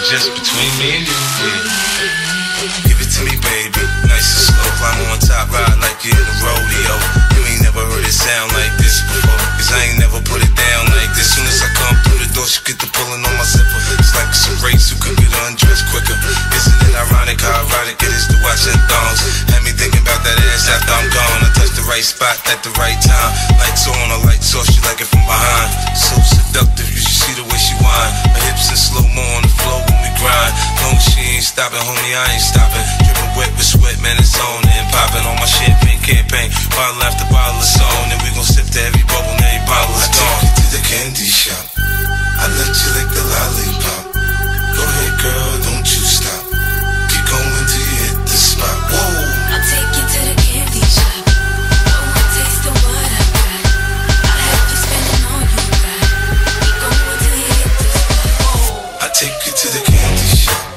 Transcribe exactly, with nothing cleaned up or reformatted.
just between me and you, yeah. Give it to me, baby, nice and slow. Climb on top, ride like you're in a rodeo. You ain't never heard it sound like this before, cause I ain't never put it down like this. Soon as I come through the door, she get the pulling on my zipper. It's like it's a race, who could get undressed quicker. Isn't it ironic how erotic it is to watch them thongs? Had me thinking about that ass after I'm gone. I touch the right spot at the right time. Lights on, or lights off, she like it from behind. So seductive, you should see the way she whine. Her hips in slow-mo on the floor when we grind. Long as she ain't stopping, homie, I ain't stopping. Dripping wet with sweat, man, it's on and popping on my champagne campaign. Bottle after bottle is on, and we gon' sip to every bubble, and every bottle is gone. I take you to the candy shop, I let you lick the lollipop. Go ahead, girl, don't you stop. Keep going till you hit the spot. Whoa. I'll take you to the candy shop. One more taste of what I got. I'll have you spending all you got. Keep going till you hit the spot. Whoa. I take you to the candy shop.